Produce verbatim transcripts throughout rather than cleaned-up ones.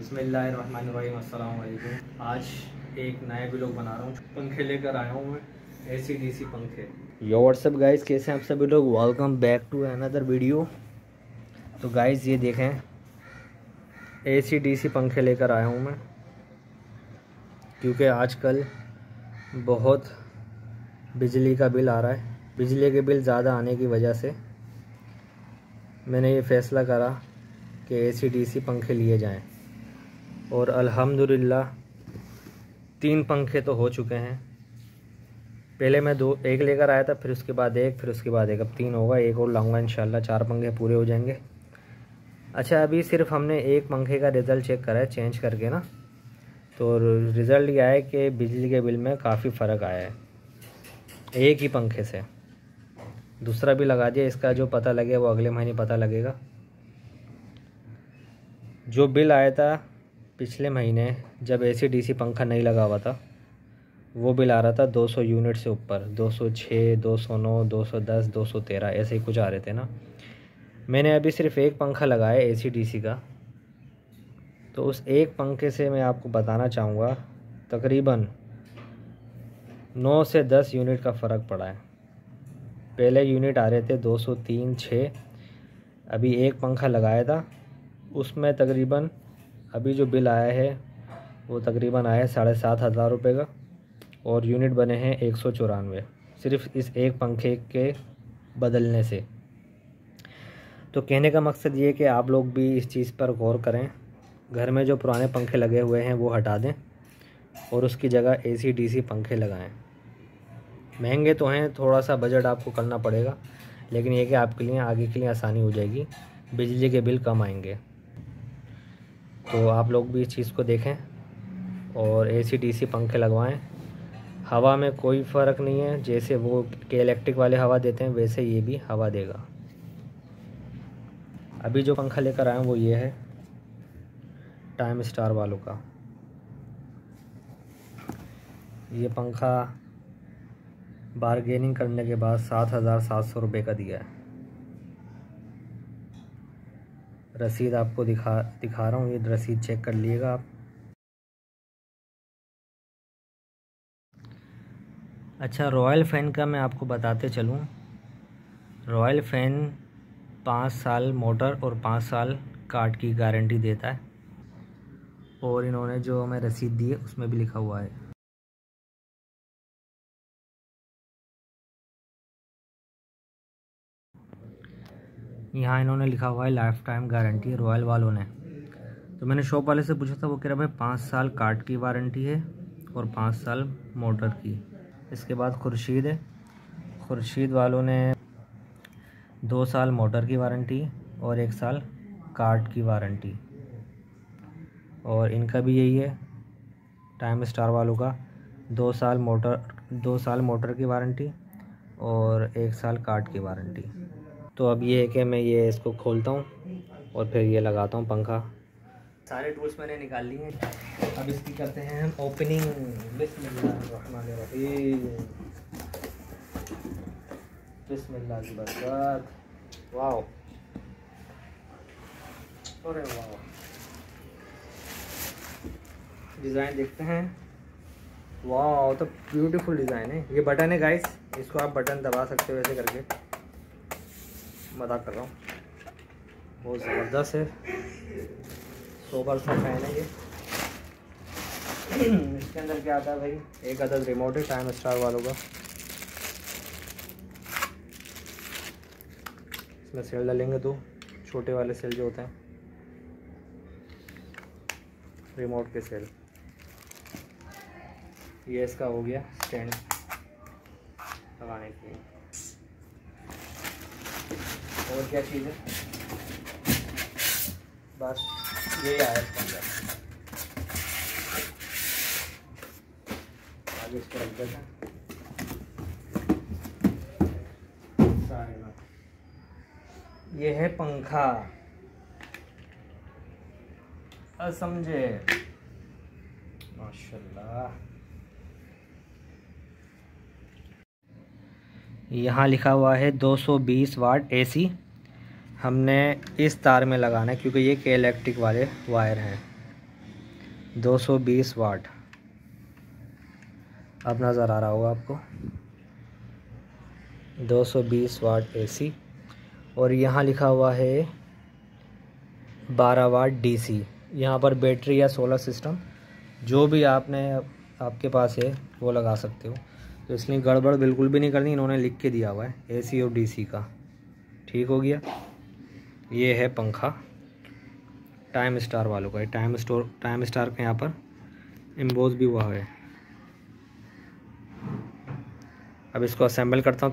बिस्मिल्लाहिर्रहमानिर्रहीम, अस्सलाम वालेकुम। आज एक नया व्लॉग बना रहा हूँ। पंखे लेकर आया हूँ मैं, एसी डीसी पंखे। यो व्हाट्सअप गाइस, कैसे हैं आप सभी लोग। Welcome back to another video. तो गाइस ये देखें, एसी डीसी पंखे लेकर आया हूँ मैं, क्योंकि आजकल बहुत बिजली का बिल आ रहा है। बिजली के बिल ज़्यादा आने की वजह से मैंने ये फ़ैसला करा कि एसी डीसी पंखे लिए जाएं। और अल्हम्दुलिल्लाह तीन पंखे तो हो चुके हैं। पहले मैं दो एक लेकर आया था, फिर उसके बाद एक, फिर उसके बाद एक, अब तीन होगा। एक और लाऊंगा इंशाल्लाह, चार पंखे पूरे हो जाएंगे। अच्छा, अभी सिर्फ हमने एक पंखे का रिज़ल्ट चेक करा है चेंज करके ना, तो रिज़ल्ट ये आया कि बिजली के बिल में काफ़ी फ़र्क आया है एक ही पंखे से। दूसरा भी लगा दिया, इसका जो पता लगे वो अगले महीने पता लगेगा। जो बिल आया था पिछले महीने जब एसी डीसी पंखा नहीं लगा हुआ था, वो बिल आ रहा था दो सौ यूनिट से ऊपर, दो सौ छह, दो सौ नौ, दो सौ दस, दो सौ तेरह, ऐसे ही कुछ आ रहे थे ना। मैंने अभी सिर्फ एक पंखा लगाया एसी डीसी का, तो उस एक पंखे से मैं आपको बताना चाहूँगा तकरीबन नौ से दस यूनिट का फ़र्क पड़ा है। पहले यूनिट आ रहे थे दो सौ तीन, छः। अभी एक पंखा लगाया था, उसमें तकरीबन अभी जो बिल आया है वो तकरीबन आया है साढ़े सात हज़ार रुपये का, और यूनिट बने हैं एक सौ चौरानवे, सिर्फ इस एक पंखे के बदलने से। तो कहने का मकसद ये कि आप लोग भी इस चीज़ पर गौर करें। घर में जो पुराने पंखे लगे हुए हैं वो हटा दें और उसकी जगह एसी डीसी पंखे लगाएं। महंगे तो हैं, थोड़ा सा बजट आपको करना पड़ेगा, लेकिन ये कि आपके लिए आगे के लिए आसानी हो जाएगी, बिजली के बिल कम आएंगे। तो आप लोग भी इस चीज़ को देखें और एसी डीसी पंखे लगवाएं। हवा में कोई फ़र्क नहीं है, जैसे वो के इलेक्ट्रिक वाले हवा देते हैं वैसे ये भी हवा देगा। अभी जो पंखा लेकर आया हूँ वो ये है टाइम स्टार वालों का। ये पंखा बारगेनिंग करने के बाद सात हज़ार सात सौ रुपये का दिया है। रसीद आपको दिखा दिखा रहा हूँ, ये रसीद चेक कर लीजिएगा आप। अच्छा, रॉयल फ़ैन का मैं आपको बताते चलूँ। रॉयल फ़ैन पाँच साल मोटर और पाँच साल कार्ड की गारंटी देता है, और इन्होंने जो हमें रसीद दी है उसमें भी लिखा हुआ है। यहाँ इन्होंने लिखा हुआ है लाइफ टाइम गारंटी है रॉयल वालों ने। तो मैंने शॉप वाले से पूछा था, वो कह रहा भाई पाँच साल कार्ड की वारंटी है और पाँच साल मोटर की। इसके बाद खुर्शीद है, खुर्शीद वालों ने दो साल मोटर की वारंटी और एक साल कार्ड की वारंटी, और इनका भी यही है टाइम स्टार वालों का, दो साल मोटर दो साल मोटर की वारंटी और एक साल कार्ड की वारंटी। तो अब ये है कि मैं ये इसको खोलता हूँ और फिर ये लगाता हूँ पंखा। सारे टूल्स मैंने निकाल लिए हैं, अब इसकी करते हैं हम ओपनिंग। बिस्मिल्लाहिर्रहमानिर्रहीम, बिस्मिल्लाह की बरकत। वाओ, अरे वाओ, डिज़ाइन देखते हैं। वाओ, तो ब्यूटीफुल डिज़ाइन है। ये बटन है गाइस, इसको आप बटन दबा सकते हो ऐसे करके। मजाक कर रहा हूँ, बहुत ज़बरदस्त है, सोबर सा फैन है ये। इसके अंदर क्या आता है भाई, एक अदद रिमोट है टाइम स्टार वालों का। इसमें सेल डालेंगे तो छोटे वाले सेल जो होते हैं, रिमोट के सेल। ये इसका हो गया स्टैंड लगाने के लिए। और क्या चीज़ है, बस यही आया इसके अंदर। आगे इसको रख देते हैं सारे में। ये है पंखा, समझे, माशाल्लाह। यहाँ लिखा हुआ है दो सौ बीस वाट एसी। हमने इस तार में लगाना है क्योंकि ये के इलेक्ट्रिक वाले वायर हैं। दो सौ बीस वाट, अब नज़र आ रहा होगा आपको, दो सौ बीस वाट एसी। और यहाँ लिखा हुआ है बारह वाट डीसी। यहाँ पर बैटरी या सोलर सिस्टम जो भी आपने आपके पास है वो लगा सकते हो। तो इसलिए गड़बड़ बिल्कुल भी नहीं करनी, इन्होंने लिख के दिया हुआ है एसी और डीसी का। ठीक हो गया। ये है पंखा टाइम स्टार वालों का, टाइम स्टोर टाइम स्टार का यहाँ पर एम्बोस भी हुआ है। अब इसको असेंबल करता हूँ।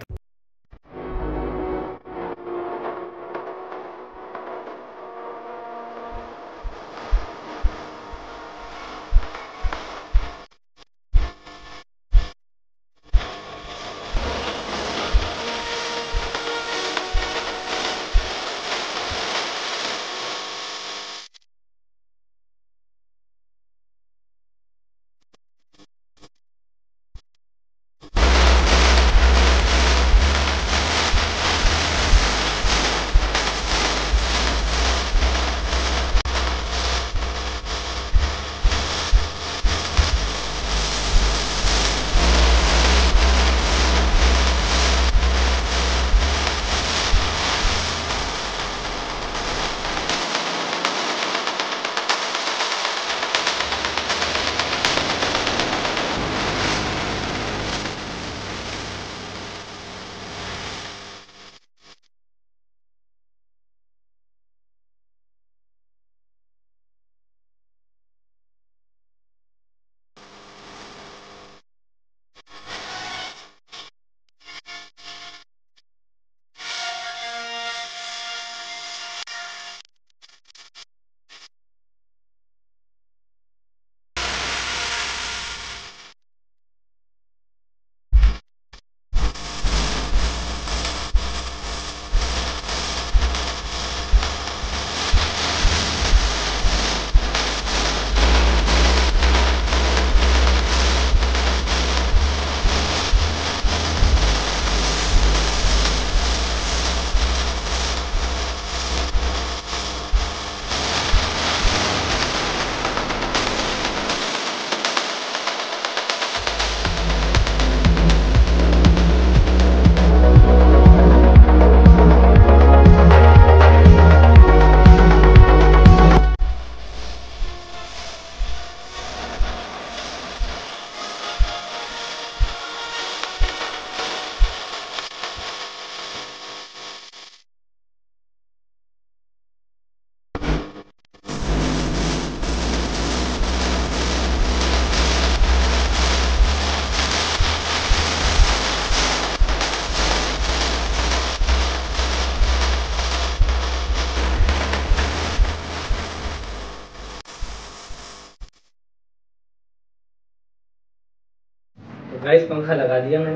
गाइस पंखा लगा दिया मैंने,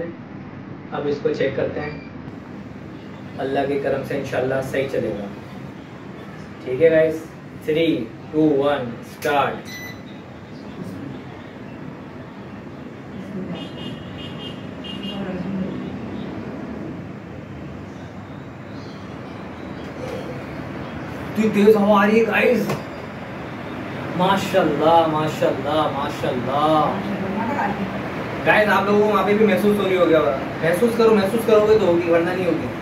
अब इसको चेक करते हैं। अल्लाह के करम से इंशाल्लाह सही चलेगा। ठीक है guys, three two one start. तेज हवा आ रही है गाइस, माशाल्लाह माशाल्लाह माशाल्लाह। गाइस आप लोगों को वहाँ पे भी महसूस हो रही होगी, महसूस करो, महसूस करोगे तो होगी, वरना नहीं होगी।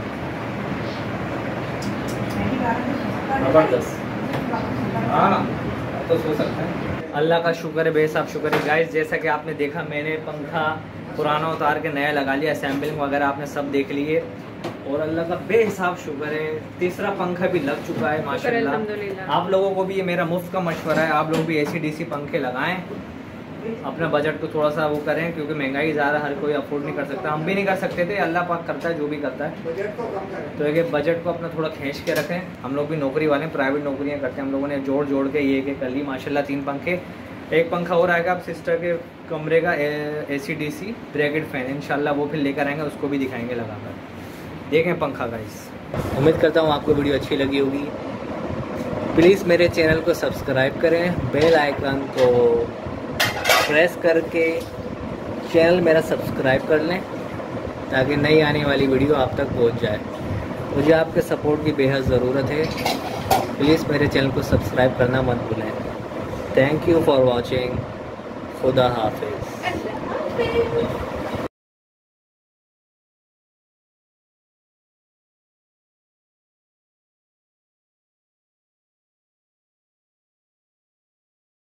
जबरदस्त, हाँ तो सो सकता है। अल्लाह का शुक्र है, बेहसाब शुक्र है गाइस। जैसा कि आपने देखा, मैंने पंखा पुराना उतार के नया लगा लिया, असेंबलिंग वगैरह आपने सब देख लिए, और अल्लाह का बेहिसाब शुक्र है तीसरा पंखा भी लग चुका है माशाल्लाह। आप लोगों को भी ये मेरा मुफ्त का मशवरा है, आप लोग भी एसी डीसी पंखे लगाएं, अपना बजट को थोड़ा सा वो करें, क्योंकि महंगाई ज़्यादा हर कोई अफोर्ड नहीं कर सकता। हम भी नहीं कर सकते थे, अल्लाह पाक करता है जो भी करता है। तो एक बजट को अपना थोड़ा खींच के रखें। हम लोग भी नौकरी वाले, प्राइवेट नौकरियां करते हैं, हम लोगों ने जोड़ जोड़ के ये के कर ली माशाल्लाह। तीन पंखे, एक पंखा और आएगा आप सिस्टर के कमरे का A C D C bracket fan, इंशाल्लाह वो फिर लेकर आएंगे, उसको भी दिखाएंगे लगाकर। देखें पंखा गाइस। उम्मीद करता हूँ आपको वीडियो अच्छी लगी होगी। प्लीज़ मेरे चैनल को सब्सक्राइब करें, बेल आइकन को प्रेस करके चैनल मेरा सब्सक्राइब कर लें, ताकि नई आने वाली वीडियो आप तक पहुंच जाए। मुझे आपके सपोर्ट की बेहद ज़रूरत है, प्लीज़ मेरे चैनल को सब्सक्राइब करना मत भूलें। Thank you for watching. खुदा हाफिज़। अल्लाह हाफिज़।